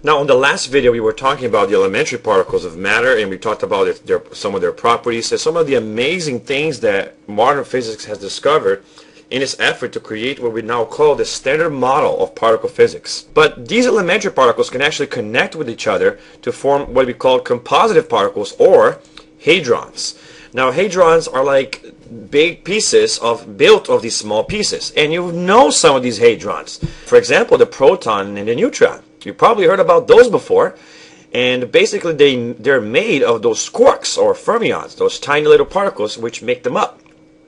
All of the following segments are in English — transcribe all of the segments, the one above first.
Now, in the last video, we were talking about the elementary particles of matter, and we talked about some of their properties and some of the amazing things that modern physics has discovered in its effort to create what we now call the standard model of particle physics. But these elementary particles can actually connect with each other to form what we call composite particles, or hadrons. Now, hadrons are like big pieces built of these small pieces, and you know some of these hadrons. For example, the proton and the neutron. You probably heard about those before, and basically they're made of those quarks or fermions, those tiny little particles which make them up.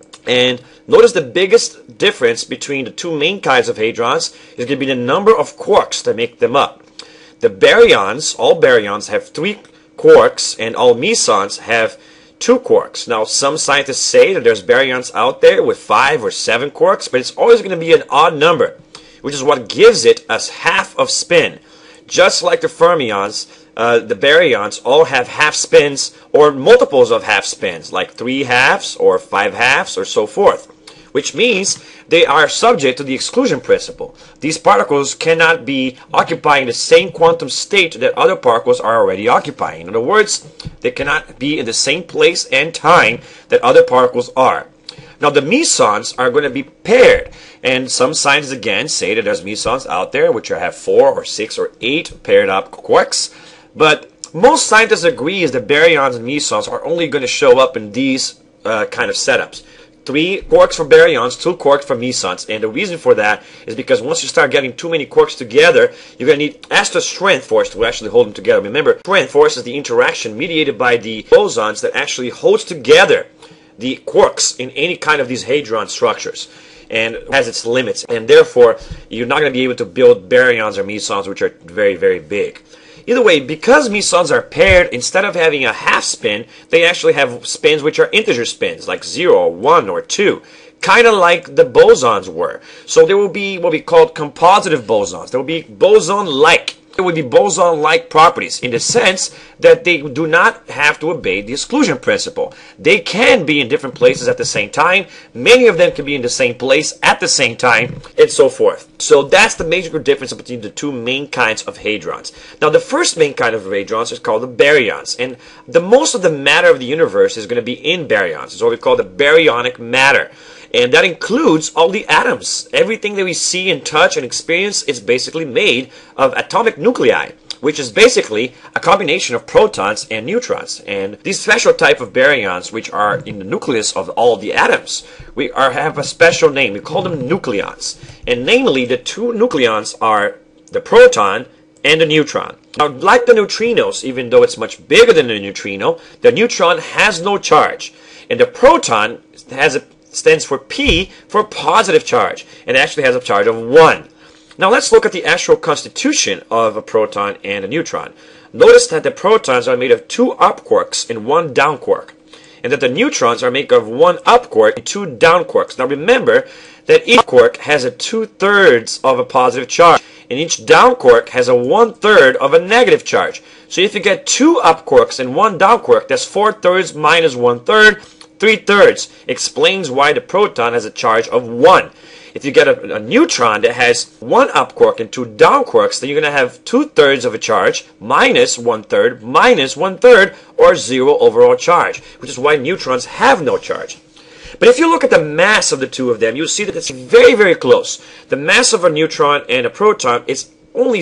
And notice the biggest difference between the two main kinds of hadrons is going to be the number of quarks that make them up. The baryons, all baryons have 3 quarks, and all mesons have 2 quarks. Now, some scientists say that there's baryons out there with 5 or 7 quarks, but it's always going to be an odd number, which is what gives it a half of spin. Just like the fermions, the baryons all have half spins or multiples of half spins, like 3 halves or 5 halves or so forth, which means they are subject to the exclusion principle. These particles cannot be occupying the same quantum state that other particles are already occupying. In other words, they cannot be in the same place and time that other particles are. Now, the mesons are going to be paired, and some scientists again say that there's mesons out there which have 4 or 6 or 8 paired up quarks, but most scientists agree is that baryons and mesons are only going to show up in these kind of setups. 3 quarks for baryons, 2 quarks for mesons, and the reason for that is because once you start getting too many quarks together, you're going to need extra strength force to actually hold them together. Remember, strength force is the interaction mediated by the bosons that actually holds together the quarks in any kind of these hadron structures, and has its limits, and therefore you're not going to be able to build baryons or mesons which are very, very big. Either way, because mesons are paired, instead of having a half spin, they actually have spins which are integer spins, like 0 or 1 or 2, kind of like the bosons were. So there will be what we call compositive bosons. There will be boson-like. It would be boson-like properties in the sense that they do not have to obey the exclusion principle. They can be in different places at the same time. Many of them can be in the same place at the same time, and so forth. So that's the major difference between the two main kinds of hadrons. Now, the first main kind of hadrons is called the baryons, and most of the matter of the universe is going to be in baryons. It's what we call the baryonic matter. And that includes all the atoms. Everything that we see and touch and experience is basically made of atomic nuclei, which is basically a combination of protons and neutrons. And these special type of baryons, which are in the nucleus of all the atoms, have a special name. We call them nucleons. And namely, the 2 nucleons are the proton and the neutron. Now, like the neutrinos, even though it's much bigger than the neutrino, the neutron has no charge. And the proton stands for P, for positive charge, and actually has a charge of 1. Now let's look at the actual constitution of a proton and a neutron. Notice that the protons are made of 2 up quarks and 1 down quark, and that the neutrons are made of 1 up quark and 2 down quarks. Now remember that each quark has a 2/3 of a positive charge, and each down quark has a 1/3 of a negative charge. So if you get 2 up quarks and 1 down quark, that's 4/3 minus 1/3, 3/3, explains why the proton has a charge of 1. If you get a neutron that has 1 up quark and 2 down quarks, then you're going to have 2/3 of a charge minus 1/3 minus 1/3, or 0 overall charge, which is why neutrons have no charge. But if you look at the mass of the two of them, you'll see that it's very, very close. The mass of a neutron and a proton is only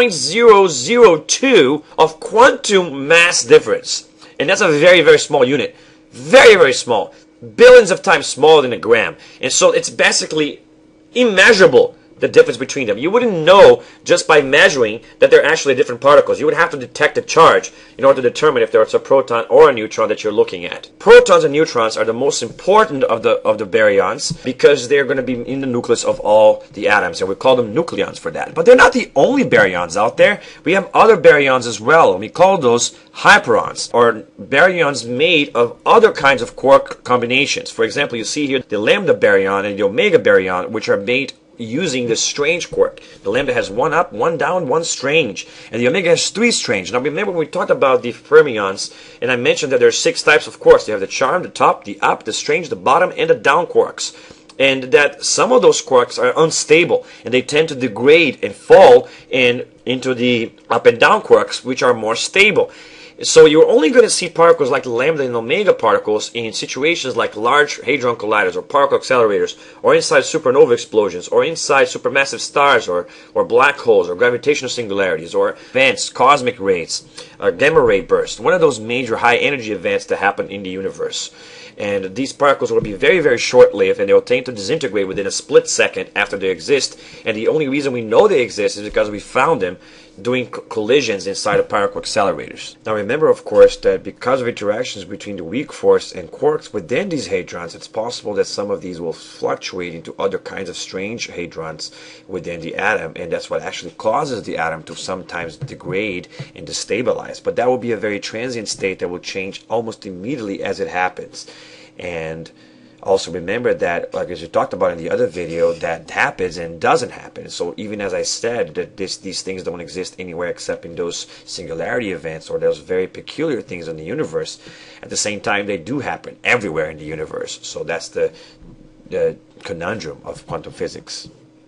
0.002 of quantum mass difference. And that's a very, very small unit. Very, very small. Billions of times smaller than a gram. And so it's basically immeasurable, the difference between them. You wouldn't know just by measuring that they're actually different particles. You would have to detect the charge in order to determine if there's a proton or a neutron that you're looking at. Protons and neutrons are the most important of the baryons because they're going to be in the nucleus of all the atoms, and we call them nucleons for that. But they're not the only baryons out there. We have other baryons as well, and we call those hyperons, or baryons made of other kinds of quark combinations. For example, you see here the lambda baryon and the omega baryon, which are made using the strange quark. The lambda has 1 up, 1 down, 1 strange, and the omega has 3 strange. Now remember when we talked about the fermions, and I mentioned that there are 6 types of quarks. You have the charm, the top, the up, the strange, the bottom, and the down quarks. and that some of those quarks are unstable and they tend to degrade and fall into the up and down quarks, which are more stable. So you're only going to see particles like lambda and omega particles in situations like large hadron colliders or particle accelerators, or inside supernova explosions, or inside supermassive stars, or black holes, or gravitational singularities, or events, cosmic rays, gamma ray bursts, one of those major high energy events that happen in the universe. And these particles will be very, very short-lived, and they will tend to disintegrate within a split second after they exist. And the only reason we know they exist is because we found them doing collisions inside of particle accelerators. Now remember, of course, that because of interactions between the weak force and quarks within these hadrons, it's possible that some of these will fluctuate into other kinds of strange hadrons within the atom, and that's what actually causes the atom to sometimes degrade and destabilize. But that will be a very transient state that will change almost immediately as it happens. And also remember that, like as we talked about in the other video, that happens and doesn't happen. So even as I said, that these things don't exist anywhere except in those singularity events or those very peculiar things in the universe, at the same time they do happen everywhere in the universe. So that's the conundrum of quantum physics.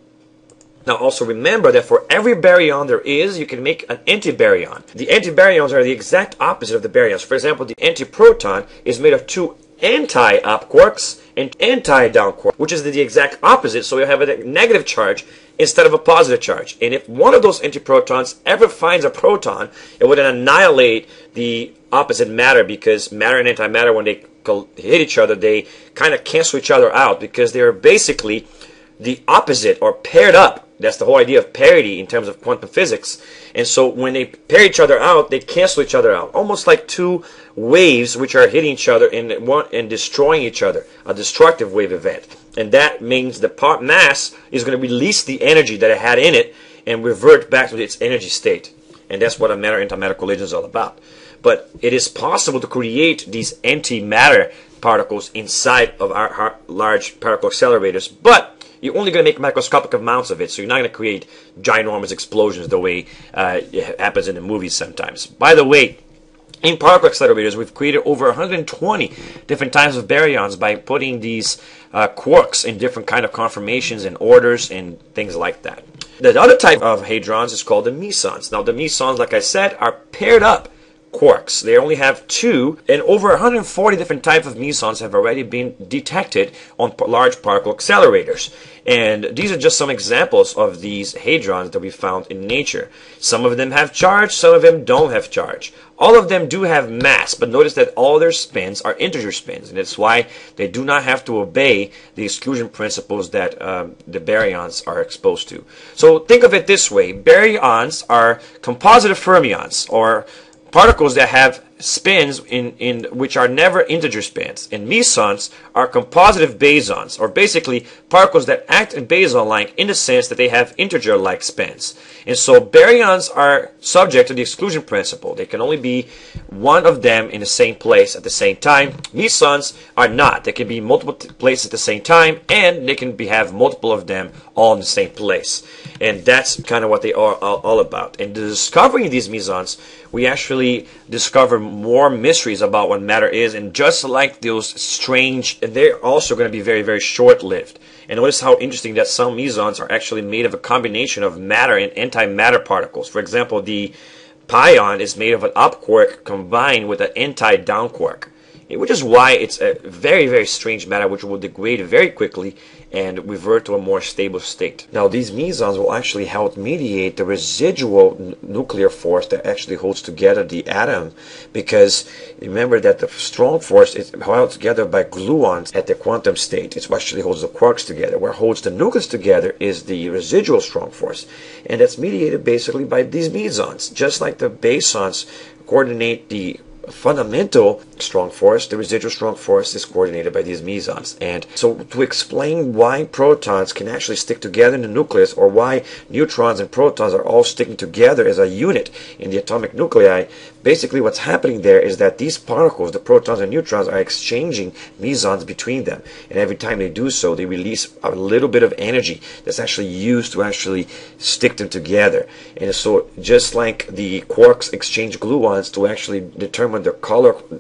Now also remember that for every baryon there is, you can make an antibaryon. The antibaryons are the exact opposite of the baryons. For example, the antiproton is made of two anti-up quarks and anti-down quark, which is the exact opposite. So you have a negative charge instead of a positive charge. And if one of those antiprotons ever finds a proton, it would annihilate the opposite matter, because matter and antimatter, when they hit each other, they kind of cancel each other out because they're basically the opposite or paired up. That's the whole idea of parity in terms of quantum physics. And so when they pair each other out, they cancel each other out, almost like two waves which are hitting each other and destroying each other, a destructive wave event. And that means the part mass is going to release the energy that it had in it and revert back to its energy state. And that's what a matter-antimatter collision is all about. But it is possible to create these antimatter particles inside of our large particle accelerators, but you're only going to make microscopic amounts of it, so you're not going to create ginormous explosions the way it happens in the movies sometimes. By the way, in particle accelerators, we've created over 120 different types of baryons by putting these quarks in different kind of conformations and orders and things like that. The other type of hadrons is called the mesons. Now the mesons, like I said, are paired up quarks. They only have two, and over 140 different types of mesons have already been detected on large particle accelerators. And these are just some examples of these hadrons that we found in nature. Some of them have charge, some of them don't have charge. All of them do have mass, but notice that all their spins are integer spins, and that's why they do not have to obey the exclusion principles that the baryons are exposed to. So think of it this way: baryons are composite fermions, or particles that have spins in which are never integer spins, and mesons are compositive bosons, or basically particles that act in boson-like in the sense that they have integer-like spins. And so baryons are subject to the exclusion principle. They can only be one of them in the same place at the same time. Mesons are not. They can be multiple places at the same time, and they can have multiple of them all in the same place. And that's kind of what they are all about. And discovering these mesons, we actually discover more mysteries about what matter is, and just like those strange, they're also going to be very, very short-lived. And notice how interesting that some mesons are actually made of a combination of matter and antimatter particles. For example, the pion is made of an up quark combined with an anti-down quark, which is why it's a very, very strange matter which will degrade very quickly and revert to a more stable state. Now these mesons will actually help mediate the residual nuclear force that actually holds together the atom, because remember that the strong force is held together by gluons at the quantum state. It's what actually holds the quarks together. What holds the nucleus together is the residual strong force, and that's mediated basically by these mesons. Just like the bosons coordinate the fundamental strong force, the residual strong force is coordinated by these mesons. And so to explain why protons can actually stick together in the nucleus, or why neutrons and protons are all sticking together as a unit in the atomic nuclei, basically what's happening there is that these particles, the protons and neutrons, are exchanging mesons between them, and every time they do so, they release a little bit of energy that's actually used to actually stick them together. And so just like the quarks exchange gluons to actually determine the color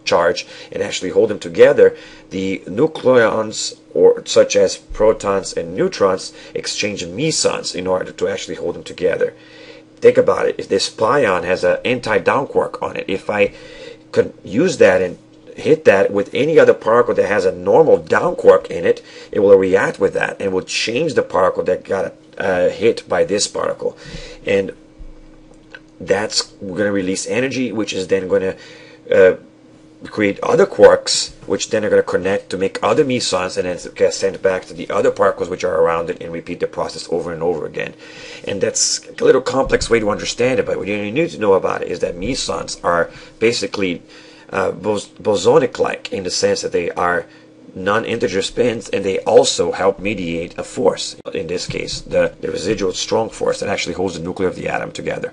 charge and actually hold them together, the nucleons, or such as protons and neutrons, exchange mesons in order to actually hold them together. Think about it. If this pion has an anti-down quark on it, if I could use that and hit that with any other particle that has a normal down quark in it, it will react with that and will change the particle that got hit by this particle. And that's going to release energy, which is then going to create other quarks, which then are going to connect to make other mesons, and then get sent back to the other particles which are around it, and repeat the process over and over again. And that's a little complex way to understand it, but what you need to know about it is that mesons are basically bosonic-like in the sense that they are non-integer spins, and they also help mediate a force, in this case the residual strong force that actually holds the nucleus of the atom together.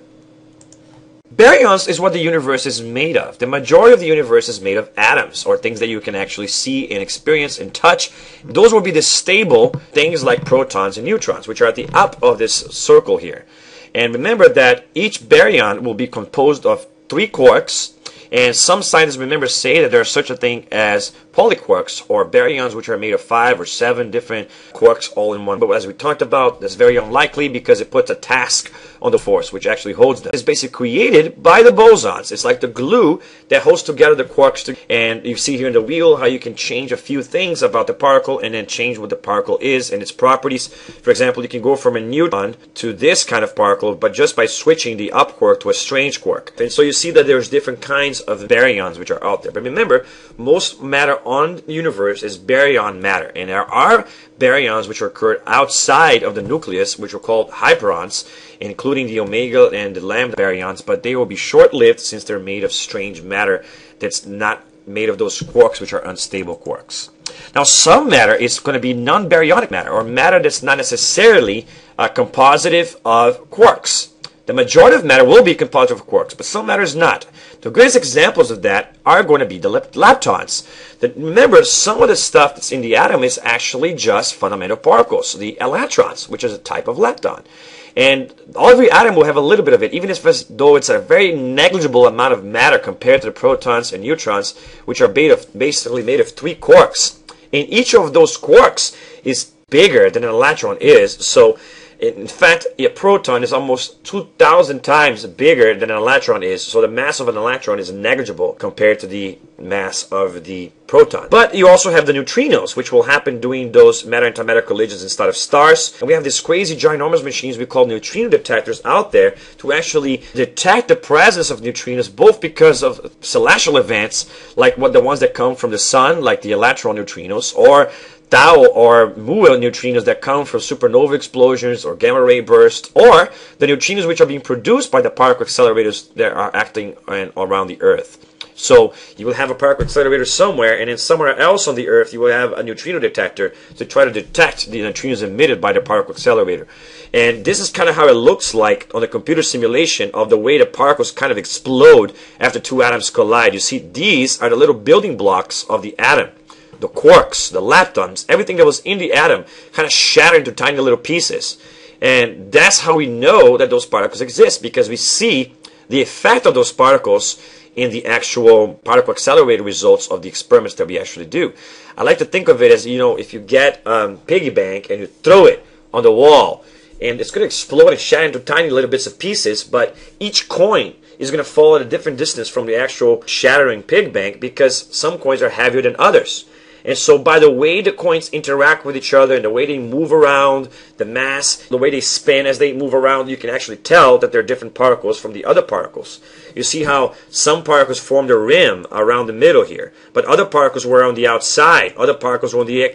Baryons is what the universe is made of. The majority of the universe is made of atoms, or things that you can actually see and experience and touch. Those will be the stable things like protons and neutrons, which are at the up of this circle here. And remember that each baryon will be composed of 3 quarks, and some scientists, remember, say that there's such a thing as polyquarks, or baryons which are made of 5 or 7 different quarks all in one. But as we talked about, that's very unlikely because it puts a task on the force which actually holds them. It's basically created by the bosons. It's like the glue that holds together the quarks. And you see here in the wheel how you can change a few things about the particle and then change what the particle is and its properties. For example, you can go from a neutron to this kind of particle, but just by switching the up quark to a strange quark. And so you see that there's different kinds of baryons which are out there. But remember, most matter on the universe is baryon matter, and there are baryons which occur outside of the nucleus, which are called hyperons, including the omega and the lambda baryons, but they will be short-lived since they're made of strange matter that's not made of those quarks which are unstable quarks. Now, some matter is going to be non-baryonic matter, or matter that's not necessarily compositive of quarks. The majority of matter will be composite of quarks, but some matter is not. The greatest examples of that are going to be the leptons. Remember, some of the stuff that's in the atom is actually just fundamental particles, the electrons, which is a type of lepton. And every atom will have a little bit of it, even though it's a very negligible amount of matter compared to the protons and neutrons, which are basically made of 3 quarks. And each of those quarks is bigger than an electron is. So in fact, a proton is almost 2,000 times bigger than an electron is, so the mass of an electron is negligible compared to the mass of the proton. But you also have the neutrinos, which will happen doing those matter-antimatter collisions instead of stars. And we have these crazy ginormous machines we call neutrino detectors out there to actually detect the presence of neutrinos, both because of celestial events, like the ones that come from the sun, like the electron neutrinos, or tau or mu neutrinos that come from supernova explosions or gamma ray bursts, or the neutrinos which are being produced by the particle accelerators that are acting around the Earth. So you will have a particle accelerator somewhere, and then somewhere else on the Earth you will have a neutrino detector to try to detect the neutrinos emitted by the particle accelerator. And this is kind of how it looks like on the computer simulation of the way the particles kind of explode after 2 atoms collide. You see, these are the little building blocks of the atom. The quarks, the leptons, everything that was in the atom kind of shattered into tiny little pieces. And that's how we know that those particles exist, because we see the effect of those particles in the actual particle accelerator results of the experiments that we actually do. I like to think of it as, you know, if you get a piggy bank and you throw it on the wall, and it's going to explode and shatter into tiny little bits of pieces, but each coin is going to fall at a different distance from the actual shattering pig bank, because some coins are heavier than others. And so by the way the coins interact with each other and the way they move around, the mass, the way they spin as they move around, you can actually tell that they're different particles from the other particles. You see how some particles formed a rim around the middle here, but other particles were on the outside, other particles were on the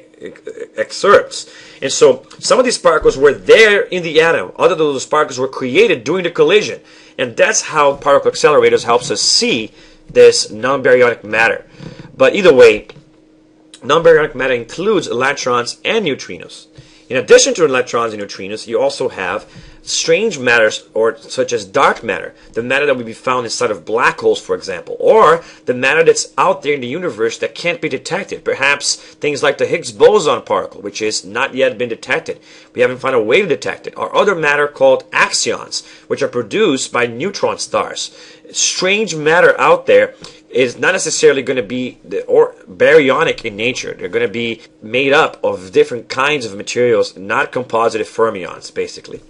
excerpts. And so some of these particles were there in the atom, other than those particles were created during the collision. And that's how particle accelerators helps us see this non-baryonic matter. But either way, non-baryonic matter includes electrons and neutrinos. In addition to electrons and neutrinos, you also have strange matters, or such as dark matter, the matter that will be found inside of black holes, for example, or the matter that's out there in the universe that can't be detected. Perhaps things like the Higgs boson particle, which has not yet been detected. We haven't found a way to detect it. Or other matter called axions, which are produced by neutron stars. Strange matter out there is not necessarily going to be or baryonic in nature. They're going to be made up of different kinds of materials, not composite fermions, basically.